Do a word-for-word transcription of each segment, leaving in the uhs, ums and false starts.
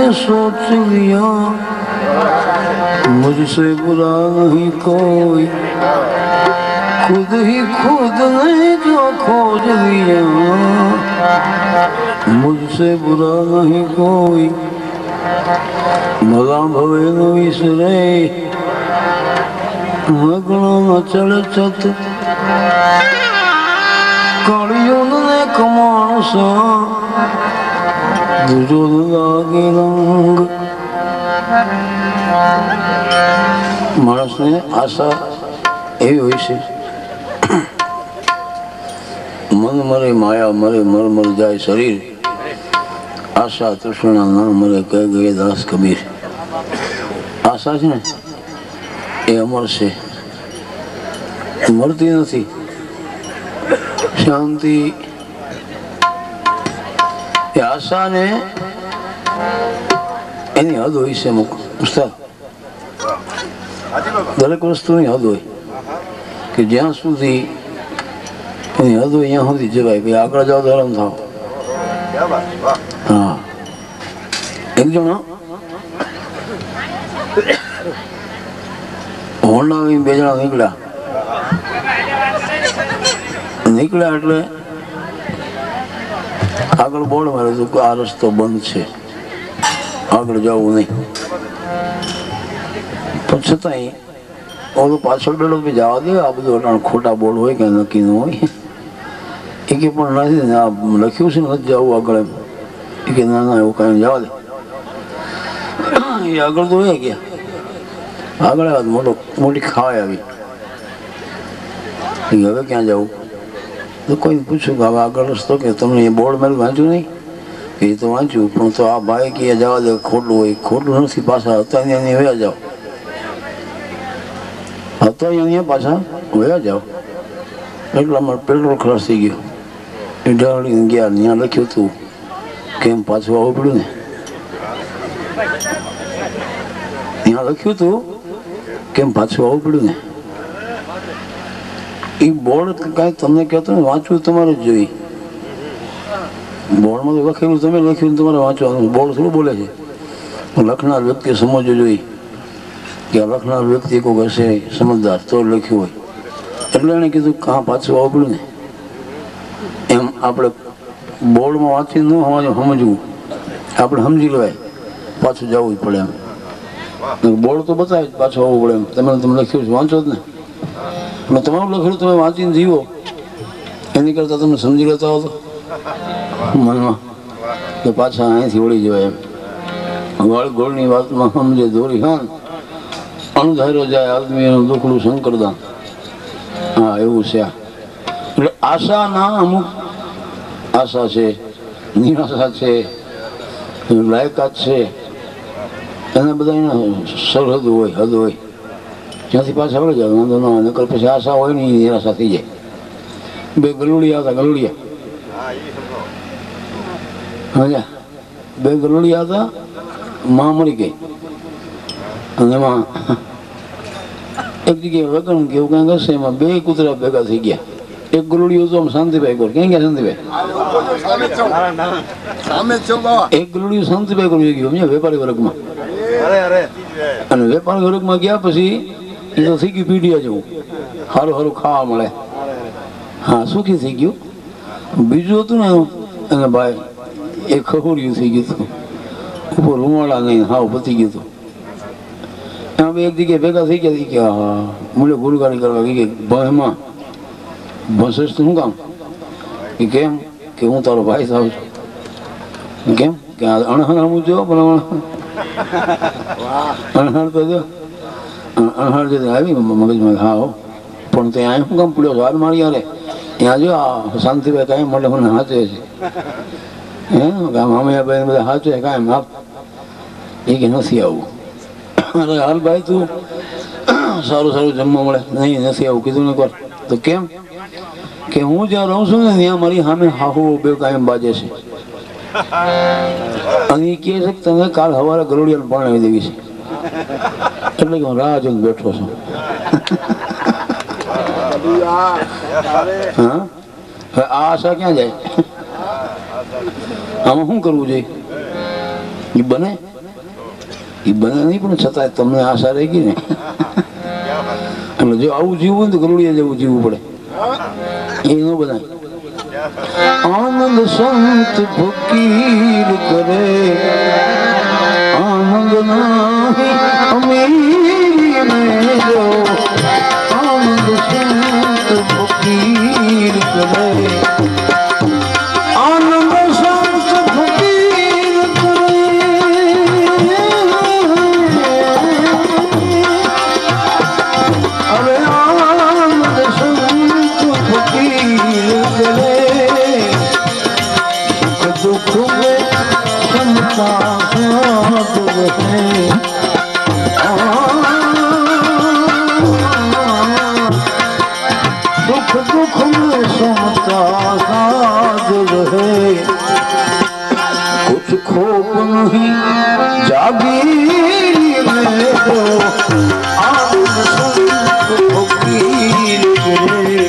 सोच लिया मुझसे बुरा नहीं कोई, खुद ही खुद ने जो खोज लिया मुझसे बुरा नहीं कोई। भला भवे न विसरे मगना न चढ़ छत, कड़ियों ने कमानसा दूजो लागे रंग। मानस ने आशा एवी होय छे, मन मरे माया मरे मर मर जाए शरीर, आशा तृष्णा न मरे कह गए दास कबीर। आशा छे ने ए अमर छे, मरती नहीं। शांति आशा ने एनी हद होय छे। मुक उस्ताद दरेक वस्तुनी हद होय कि ज्यां सुधी एनी हद होय ત્યાં સુધી જવાય, ભાઈ આગળ જાઓ તો આરામ થાવ। હા એક જણ હોન્ડા લઈને બે જણા નીકળ્યા નીકળ્યા એટલે આગળ બોર્ડ માર્યું હતું કે આ રસ્તો બંધ છે, આગળ જવું નહીં। પણ છતાંય ઓલો પાછળ બેઠો જવા દે, આ બધું અટાણ ખોટા બોર્ડ હોય કે નક્કી ન હોય। એ કે પણ નથી ને આ લખ્યું છે ને નથી જવું આગળ, એમ એ કે ના ના એવું કાંઈ જવા દે। એ આગળ તો એ ગયા, આગળ મોટો મોટી ખાવાય આવી, હવે ક્યાં જવું? તો કોઈને પૂછ્યું કે હવે આગળ રસ્તો કે તમને એ બોર્ડ મારું વાંચ્યું નહીં? એ તો વાંચ્યું, પણ તો આ ભાઈ કે જવા દે, ખોટું હોય। ખોટું નથી, પાછા હતા અહીંયા વયા જાઓ, હતા અહીંયા પાછા વયા જાઓ। એટલે અમારે પેટ્રોલ ખલાસ થઈ ગયો, એ ડાળીને ગયા, ત્યાં લખ્યું હતું કેમ પાછું આવવું પડ્યું ને, ત્યાં લખ્યું હતું કેમ પાછું આવવું પડ્યું ને। એ બોર્ડ કાંઈ તમને કહેતો ને વાંચવું તમારે જ જોઈએ। બોર્ડમાં તો લખેલું તમે લખ્યું તમારે વાંચવાનું, બોર્ડ થોડું બોલે છે। લખનાર વ્યક્તિએ સમજવું જોઈએ કે આ લખનાર વ્યક્તિ કોઈ હશે સમજદાર તો લખ્યું હોય, એટલે એણે કીધું કાં પાછું આવવું પડ્યું ને। એમ આપણે બોર્ડમાં વાંચી ન સમજવું, આપણે સમજી લેવાય પાછું જવું જ પડે એમ। બોર્ડ તો બતાવે પાછું આવવું પડે એમ, તમે તમે લખ્યું છે વાંચો જ ને, પણ તમારું લખેલું તમે વાંચીને જીવો એની કરતાં તમે સમજી લેતા હો તો મનમાં કે પાછા અહીંથી વળી જવાય એમ। વાળ ગોળની વાતમાં સમજે દોરી હાન, અણધાર્યો જાય આદમી એનું દુખડું શંકરદાન। હા એવું છે। એટલે આશાના અમુક આશા છે, નિરાશા છે, લાયકાત છે, એના બધા એના સરહદ હોય, હદ હોય, ત્યાંથી પાછા વળી જાય વાંધો ના। નકર પછી આશા હોય ને નિરાશા થઈ જાય। બે ગલુડિયા હતા, ગલુડિયા હા બે ગલુડિયા હતા, માં મળી ગઈ અને એમાં એક જગ્યાએ લગ્ન કે એવું કાંઈક હશે, એમાં બે કૂતરા ભેગા થઈ ગયા। એક ગલુડિયો તો આમ શાંતિભાઈ કોર, ક્યાં ગયા શાંતિભાઈ? એક ગલુડિયું શાંતિભાઈ કોર ગયું વેપારી વર્ગમાં, અને વેપારી વર્ગમાં ગયા પછી એ તો થઈ ગયું પીડિયા જેવું, સારું સારું ખાવા મળે, હા સુખી થઈ ગયું। બીજું હતું ને એને ભાઈ એ ખખોડિયું થઈ ગયું હતું, ઉપર રૂમાળા નહીં, હાવ પતી ગયું હતું। એમાં બે એક જગ્યાએ ભેગા થઈ ગયા કે હા મૂળે ગુરગારી કરવા કે ભાઈમાં ભસેસ શું કામ? કે કેમ કે હું તારો ભાઈ થાવ છું। કેમ કે અણહણ હું જો પણ અણહણ તો જો અણહણ જે આવી મગજમાં, હા પણ ત્યાં શું કામ પડ્યો છો? હાર મારી યારે ત્યાં જો આ શાંતિભાઈ કાંઈ માટે મને હાચે છે, હે મામૈયાભાઈ બધા હાચે કાંઈ માપ, એ કે નથી આવું। અરે હાલ ભાઈ તું સારું સારું જમવા મળે, નહીં નથી આવું કીધું ને એકવાર। તો કેમ કે હું જ્યાં રહું છું ને ત્યાં મારી સામે હાહુ બે કાયમ બાજે છે, અને એ કહે છે કે તમે કાલ સવારે ગરોડિયાને પરણાવી દેવી છે, એટલે કે હું રાહ જોઈને બેઠો છું। હા આ આશા ક્યાં જાય? આમાં શું કરવું જોઈએ? એ બને એ બને નહીં પણ છતાંય તમને આશા રહી ગઈ ને એટલે જો આવું જીવવું હોય તો ગરુડિયા જેવું જીવવું પડે એ ન બનાય આનંદ સંત ફકીર કરે આનંદ નાહી અમીર મેં જો આનંદ સંત ફકીર કરે આનંદ સંત ફકીર કરે અરે આનંદ સંત ફકીર કરે दुख में समता साथ रहे सुख दुख में समता साथ रहे कुछ खोप नहीं जागीर में दो आनंद संत फकीर करे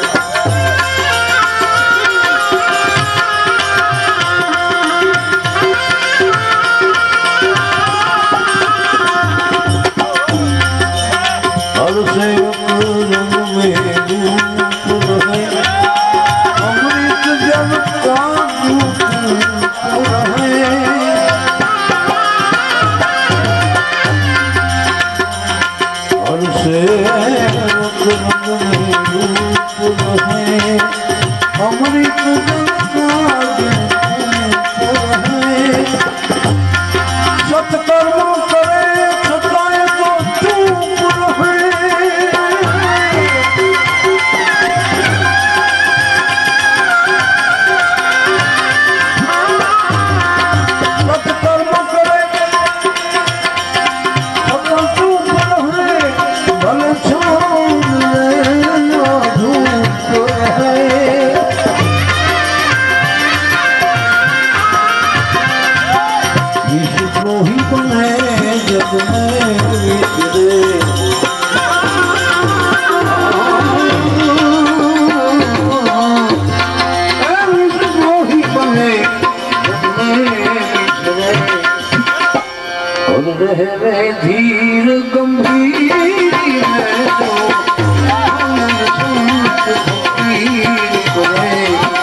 धीर गंभीर में तो आनंद संत फकीर करे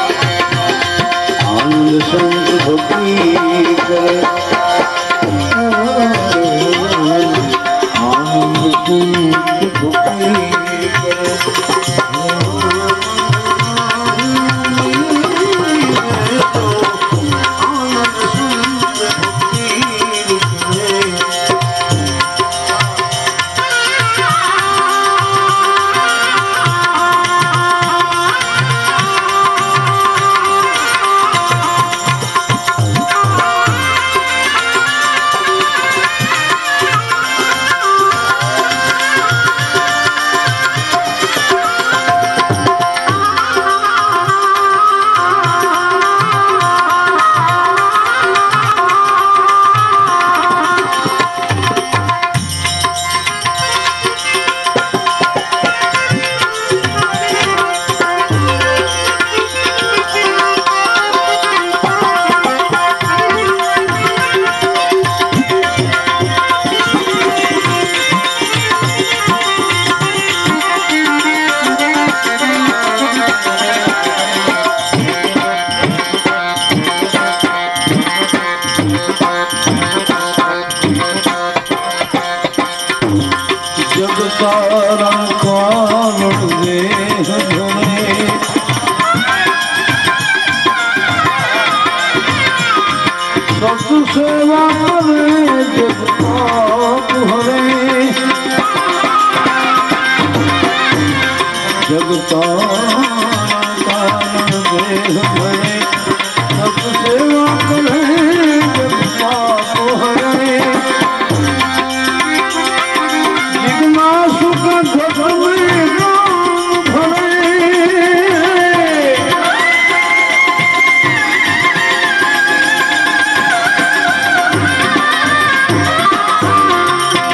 आनंद संत फकीर करे आनंद संत फकीर करे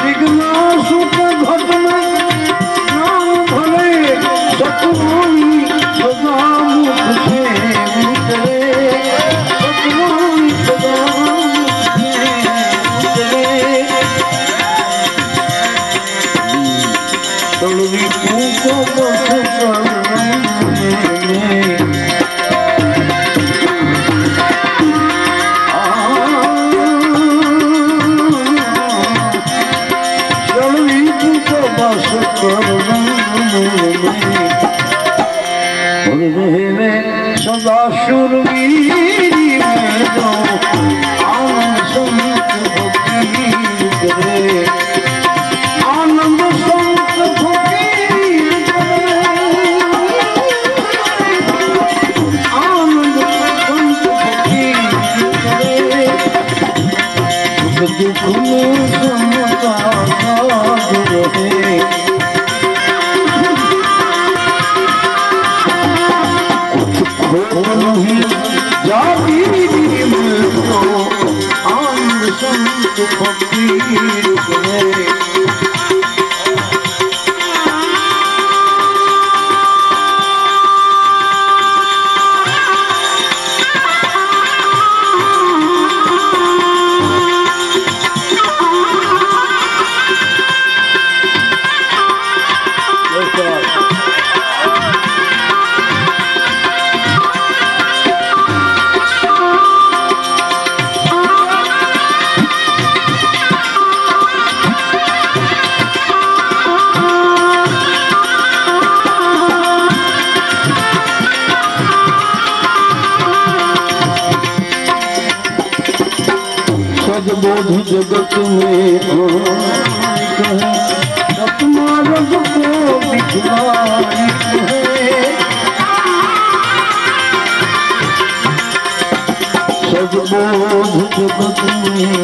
घट में नाम भले सतगुरु शूरवीर में जो आनंद संत फकीर करे, आनंद संत फकीर करे, आनंद संत फकीर करे, सुख दुख में समता साथ रहे। नहीं जाती मुझको आनंद संत फकीर करे। बोध जगत में सतमार्ग को दिखलाई है, सदबोध जगत में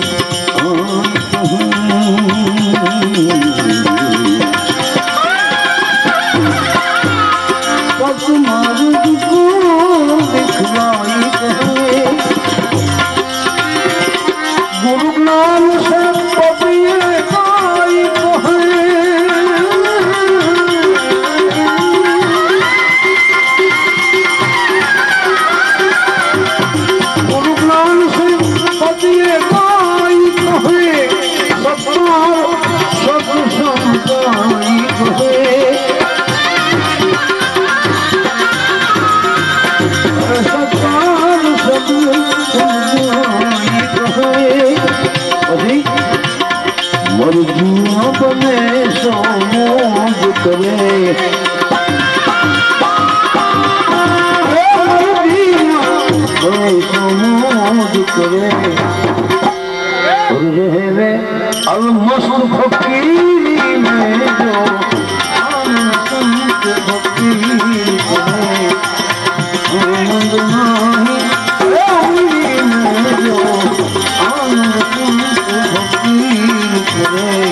सतमार्ग को दिखलाई है। गुरु ज्ञान से पपिए गाई कहे, गुरु ज्ञान से पपिए गाई कहे, सत्कार सत्संग गाई कहे, सत्कार सत्संग गाई कहे। मर्जियां बने सो मोज करे, बने सो मोज करे, और रहे अलमस्त फकीरी में जो आनंद संत फकीर करे, आनंद नहीं में जो आनंद संत फकीर करे।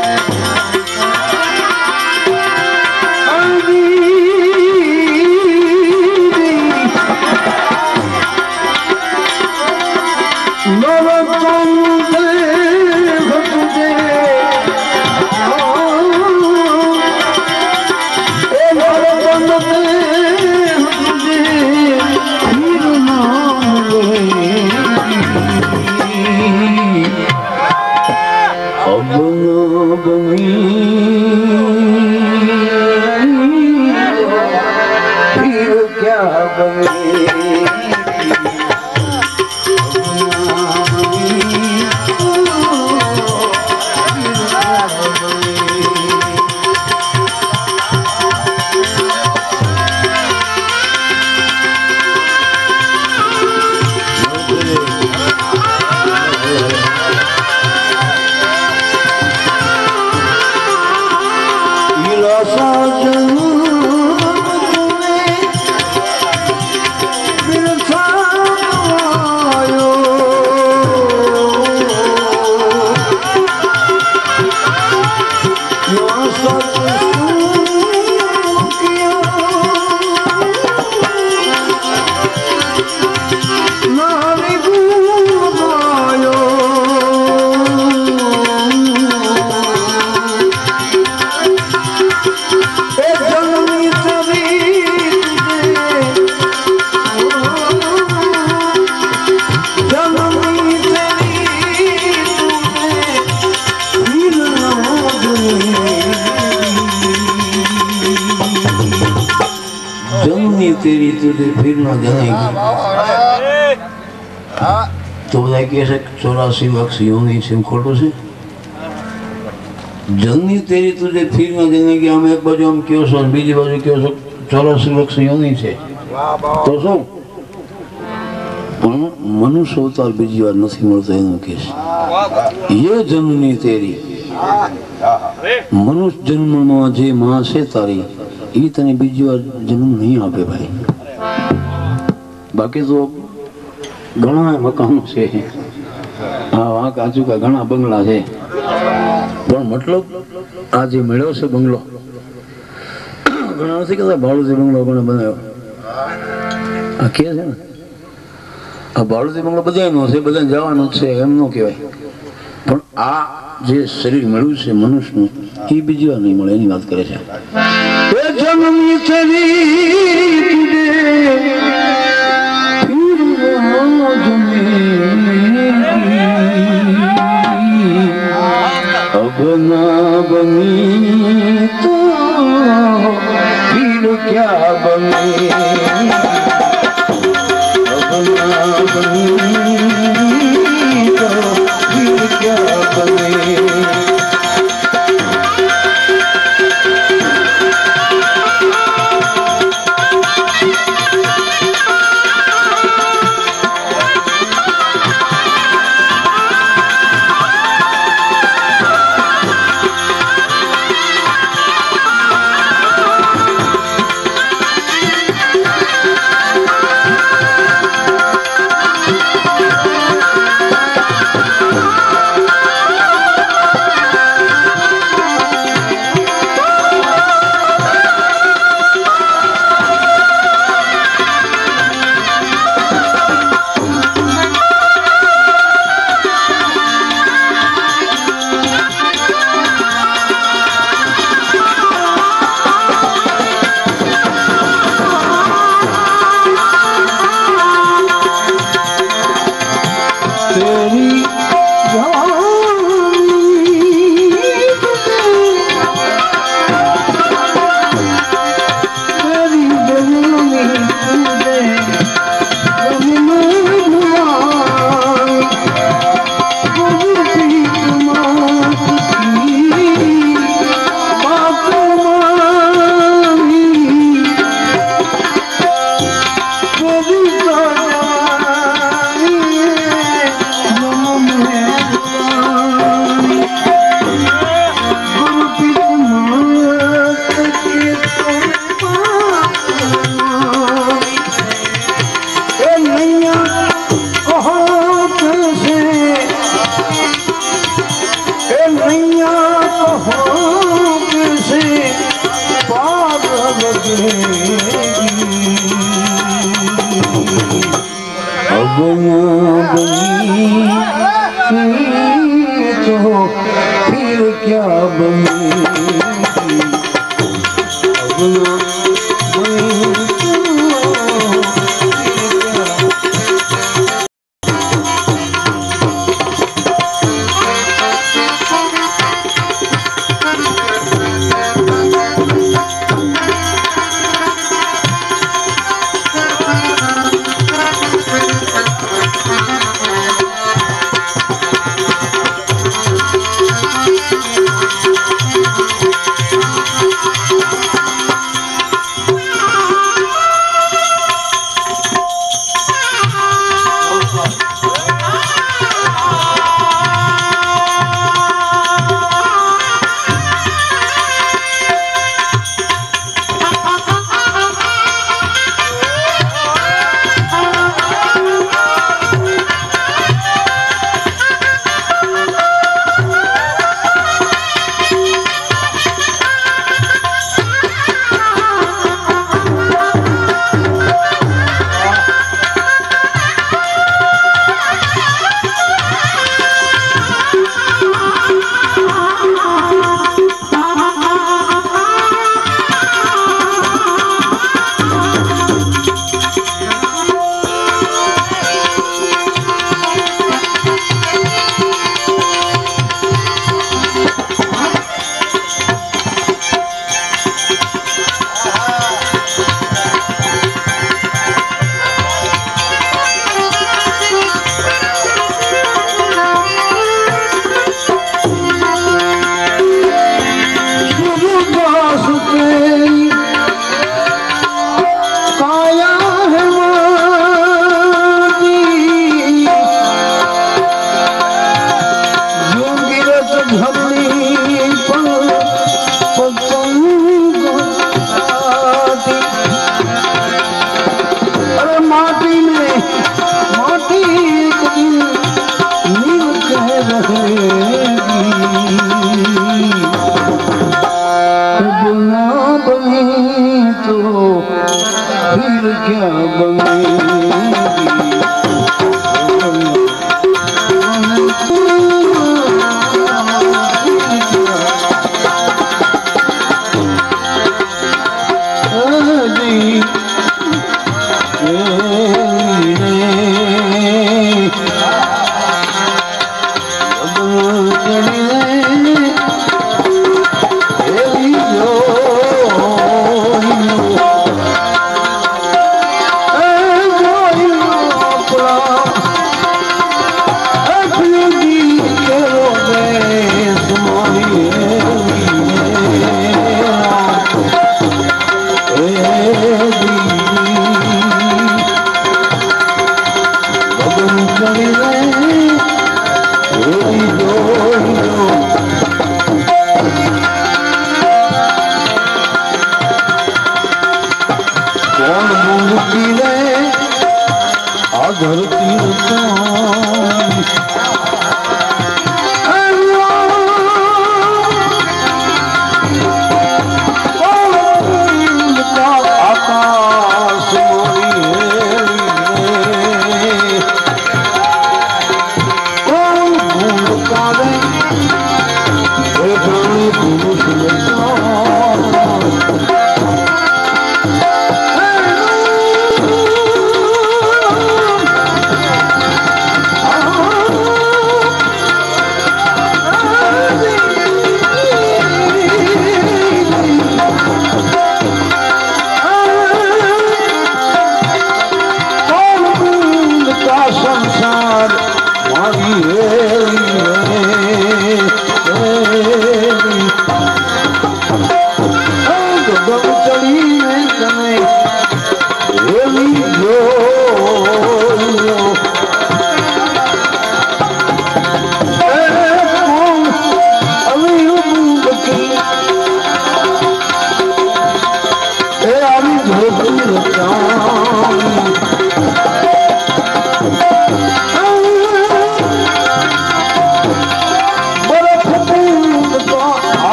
फिर क्या बने तेरी तुझे फिर न जाएगी तो બધા કહે છે ચોરાસી વર્ષ યોની છે ખોટું છે જન્મી તેરી તુજે ફીર ન જાનેગી આમ એક બાજુ આમ કયો છો બીજી બાજુ કયો છો ચોરાસી વર્ષ યોની છે તો શું પણ મનુષ્ય અવતાર બીજી વાર નથી મળતો એનું કેસ ये જન્મની તેરી મનુષ્ય જન્મમાં જે માં છે તારી એ તને બીજી વાર જન્મ નહીં આપે ભાઈ બાકી તો ઘણા મકાનો છે હા વાંક આજુકા ઘણા બંગલા છે પણ મતલબ આ જે મળ્યો છે બંગલો ઘણા નથી કહેતા ભાડુથી બંગલો કોને બનાવ્યો આ કે છે ને આ ભાડુથી બંગલો બધાનો છે બધાને જવાનું છે એમ ન કહેવાય પણ આ જે શરીર મળ્યું છે મનુષ્યનું એ બીજી વાર નહીં મળે એની વાત કરે છે अब ना बनी तो फिर क्या बने अब ना बनी तो फिर क्या बने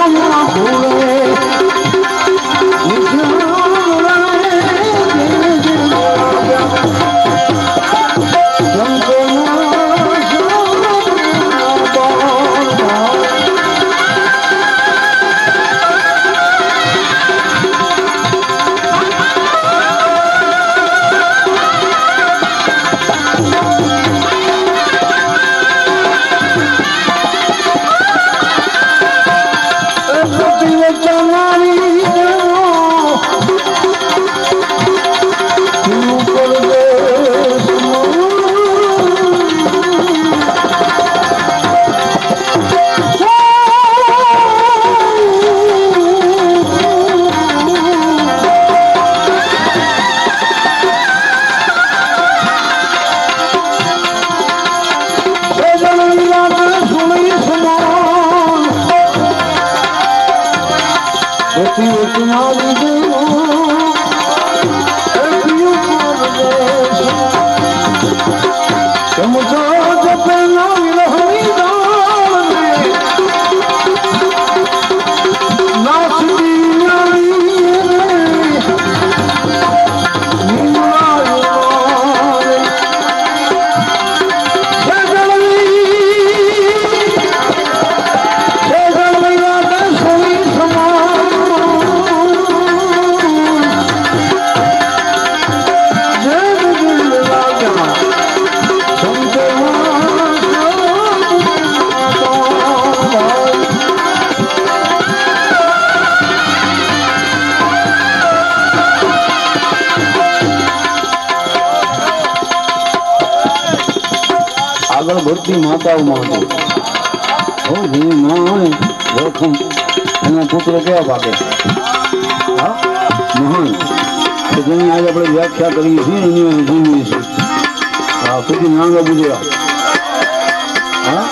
ભરતી માતાઓમાં હતો જેની માં હોય જોખમ એના પુત્ર કેવા પાકે હા મહાન તો જેની આજે આપણે વ્યાખ્યા કરીએ છીએ એની જીવીએ છીએ હા સુધી નાંગા બુજરા હા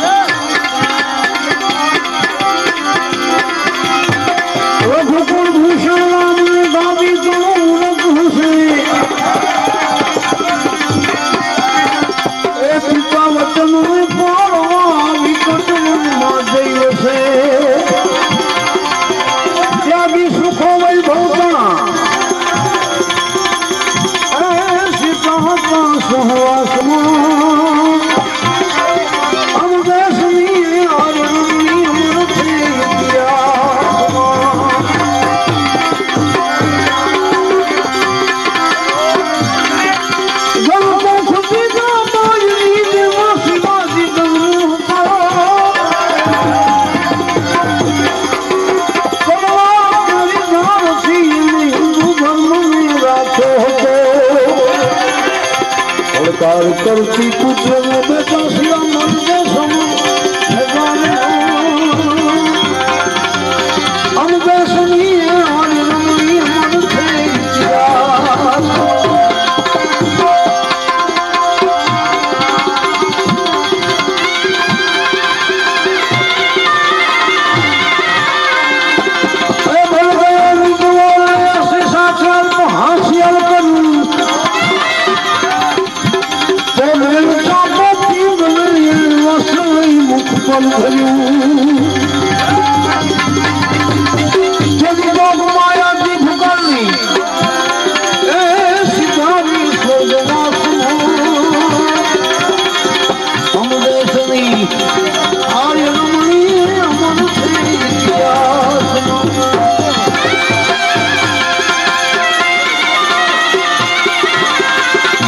રઘુકુળ ભૂષણ રામને ગાવી તો ઉલક હશે વચન પાડવા વિકટ મનમાં જઈ છે ત્યાગી સુખો વૈભવતા સીતા સહવાસમાં અમદેશની આરણની અમરથી करती पुत्र ने बेटा सिया मन के सम हम देशनी हरि रमणी मन थे भल गया निकल ऐसे साक्षात हासिल करूं माया की भुगलनी सितारी हम देशनी आर्य रमणी अमन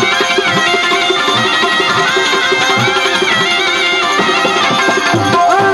Oh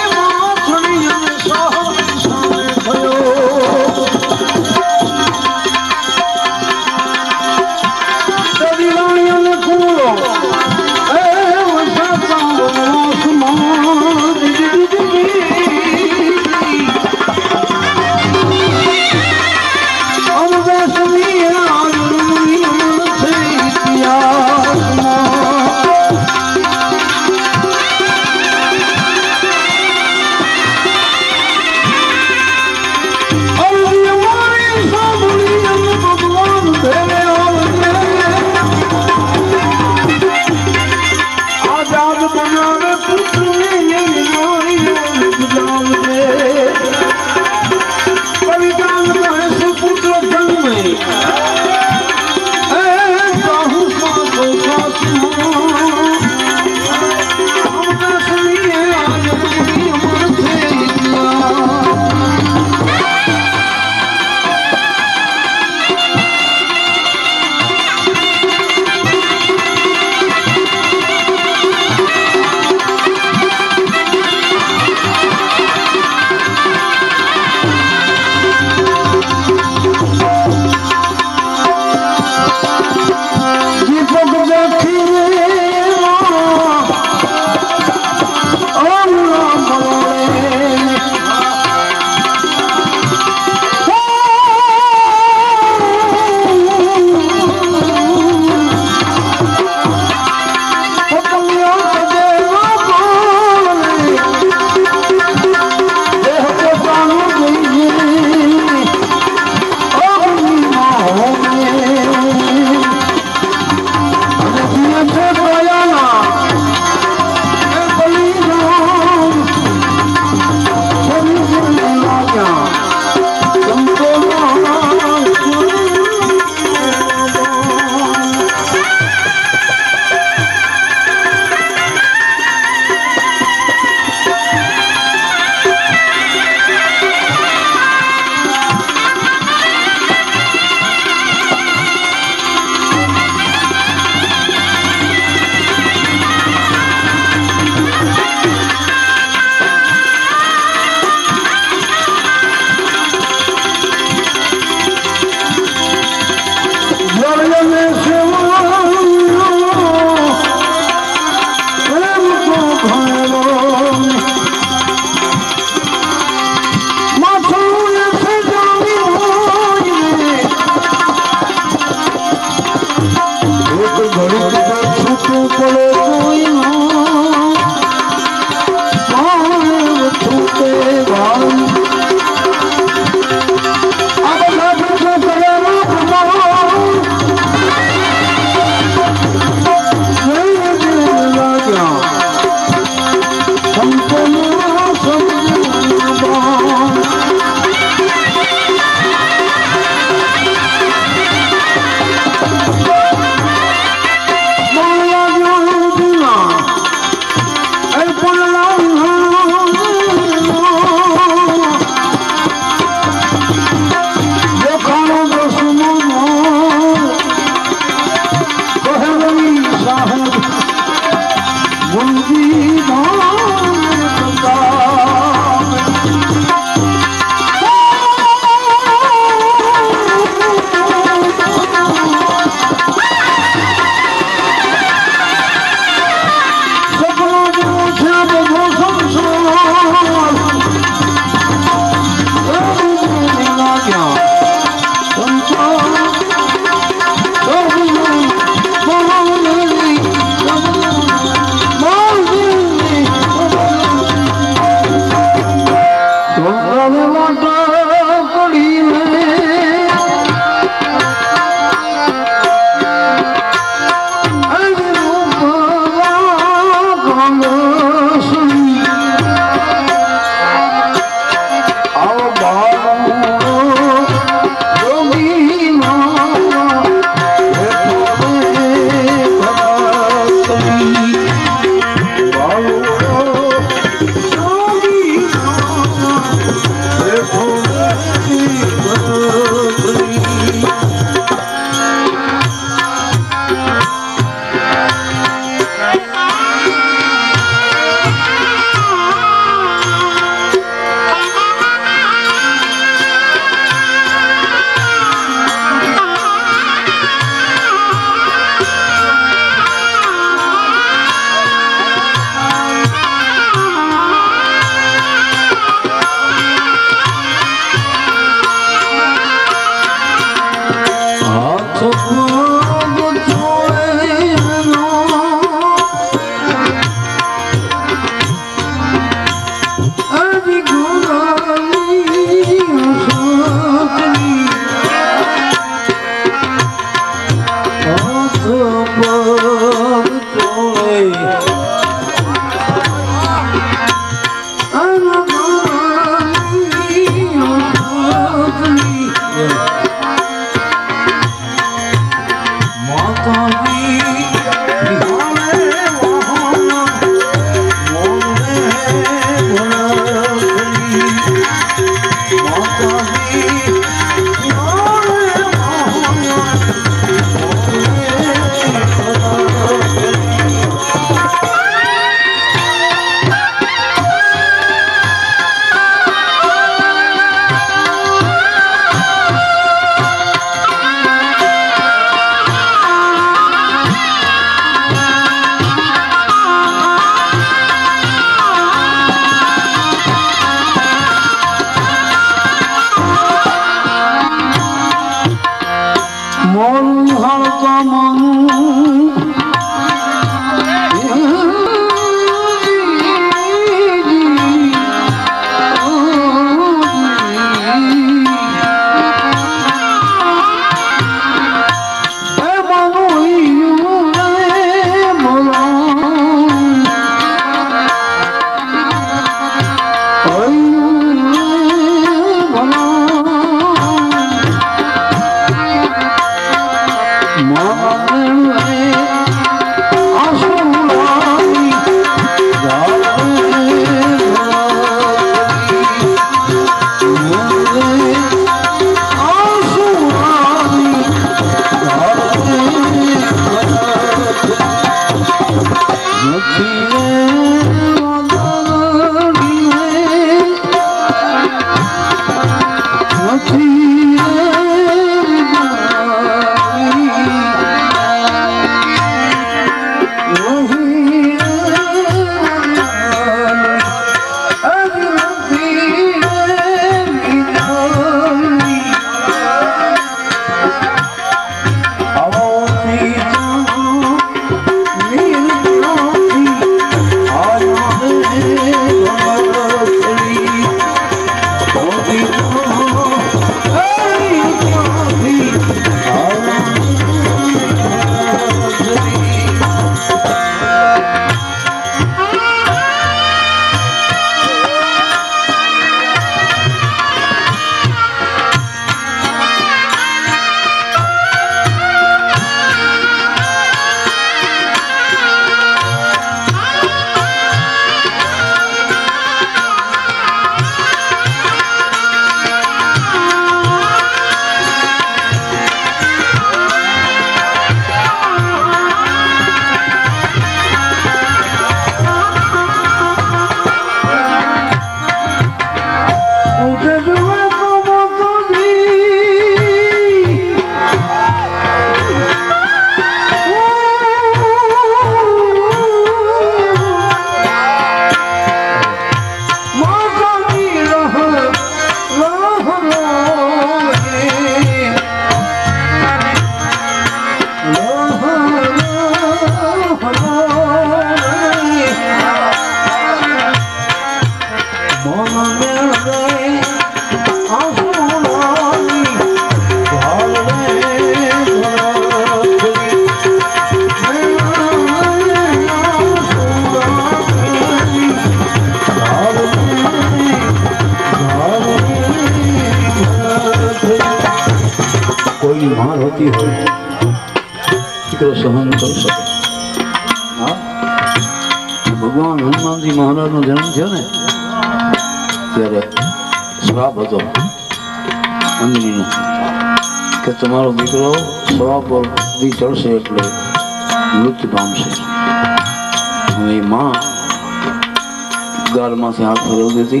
એવી માર હોતી હોય દીકરો સહન કરી શકે. હા, ભગવાન હનુમાનજી મહારાજનો જન્મ થયો ને ત્યારે શ્રાપ હતો અંજનીનો કે તમારો દીકરો સવા પર દી ચડશે એટલે મૃત્યુ પામશે. હવે એ માં ગાલમાંથી હાથ ફેરવતી હતી,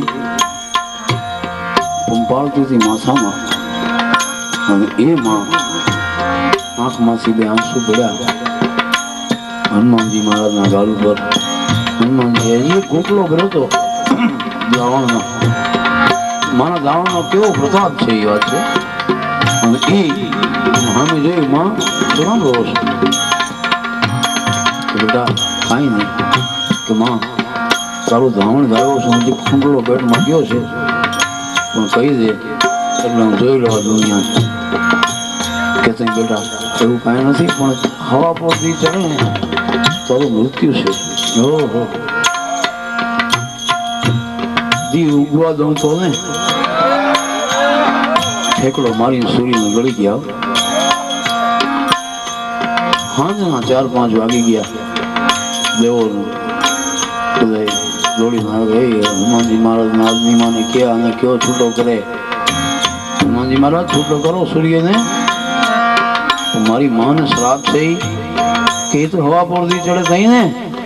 પંપાળતી હતી માથામાં, અને એ માં આંખમાંથી બે આંસુ પડ્યા હનુમાનજી મહારાજના ગાલ ઉપર. હનુમાનજી એ ગોટલો ભર્યો હતો દાવણનો. મારા દાવણનો કેવો પ્રતાપ છે એ વાત છે. અને એ સામે જોયું માં કેમ રહો છો? બેટા કાંઈ નહીં કે માં તારું ધાવણ ગાયો છું, હજી ખુંડલો પેટમાં ગયો છે, પણ કહી દે એટલે હું જોઈ લઉં દુનિયા. કે તઈ બેટા એવું કાંઈ નથી, પણ હવા પરથી ચડે ને તારું મૃત્યુ છે. ઓહો, દી ઉગવા દઉં તો ને ઠેકડો મારીને સૂર્યને ગળી ગયા. સાંજના ચાર પાંચ વાગી ગયા. દેવોનું બધા દોડી મારે હનુમાનજી મહારાજ આદમી માને કે અને કયો છૂટો કરે. હનુમાનજી મહારાજ છૂટો કરો સૂર્યને. મારી માને શ્રાપ છે કે એ તો હવા પરથી ચડે થઈ ને.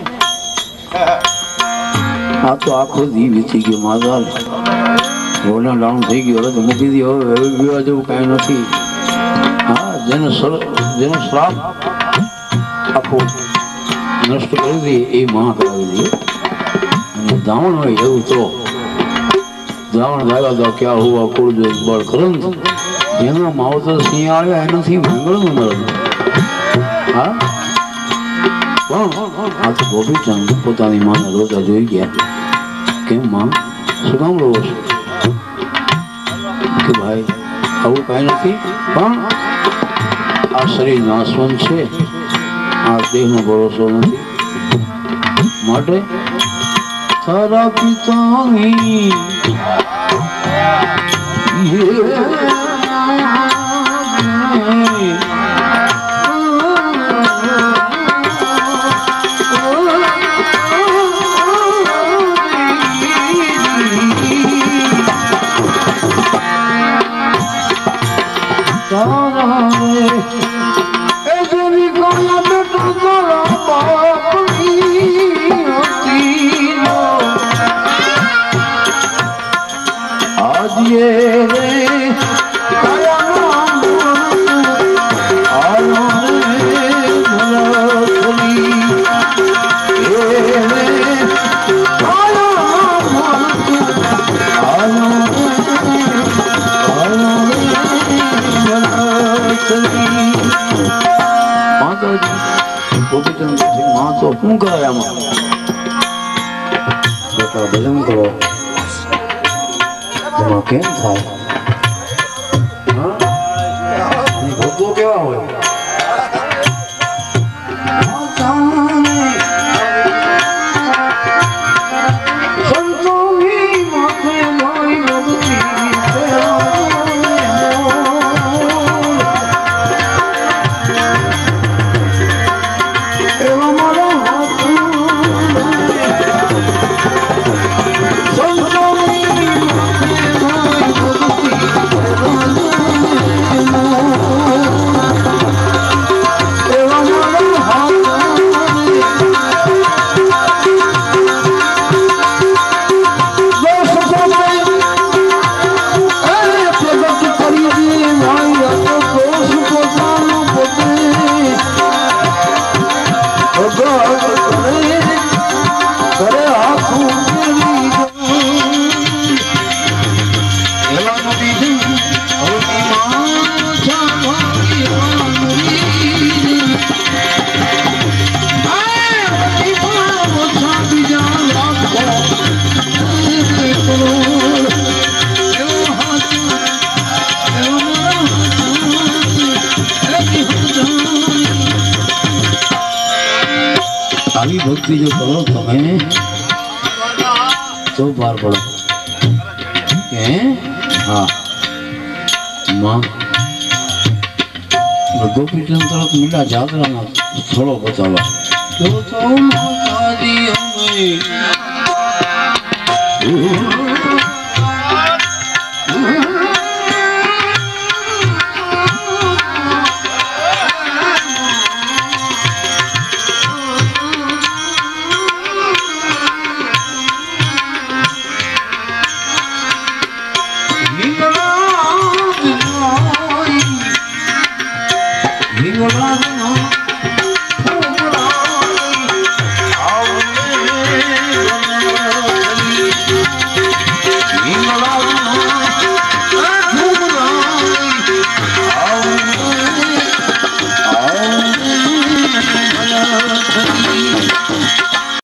આ તો આખો દી વીતી ગયો માધાલ, રોડના ડાણું થઈ ગયું. હવે તો મૂકી દી, હવે વિવાહ જેવું કાંઈ નથી. હા, જેને જેનો શ્રાપ આખો નષ્ટ કરી દે એ માં કરાવી દે. અને દાવણ હોય એવું તો દાવણ દાગા તો ક્યાં હુआ કુળ જો બળ કરન જેના માવતર સિંહ આવ્યા એનાથી ભંગળનું મરણ. હા, પણ આ તો ગોપીચંદ પોતાની માને રોતા જોઈ ગયા. કેમ માં શું કામ રોવો છો? કે ભાઈ આવું કાંઈ નથી, પણ આ શરીર નાશવંત છે, આ દેહનો ભરોસો નથી, માટે તારા પિતાની શું કરાય આમાં? બેટા ભજન કરો, એમાં કેમ થાય? ભક્તો કેવા હોય? આવી ભક્તિ જો કરો તમે તો પાર પડો. કે હા માં ગોપીચંદ તરફ મીલા જાત્રાના સ્થળો બતાવવા તો તો માતાજી અમે